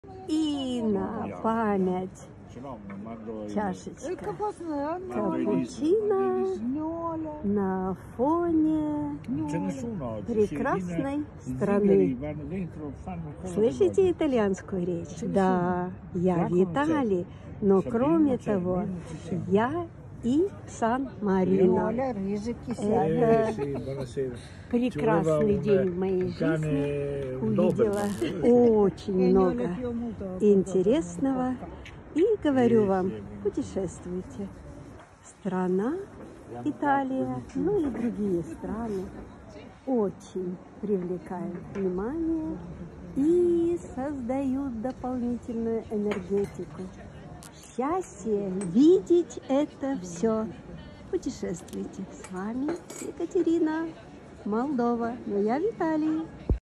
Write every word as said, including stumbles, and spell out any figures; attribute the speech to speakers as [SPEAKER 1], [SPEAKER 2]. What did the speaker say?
[SPEAKER 1] И на память чашечка капучино на фоне прекрасной страны. Слышите итальянскую речь? Да, я в Италии, но кроме того, я и Сан-Марино. Это прекрасный день в моей жизни. Увидела очень много интересного. И говорю вам, путешествуйте. Страна Италия, ну и другие страны очень привлекают внимание и создают дополнительную энергетику. Счастье видеть это все. Путешествуйте. С вами Екатерина, Молдова, но я в Италии.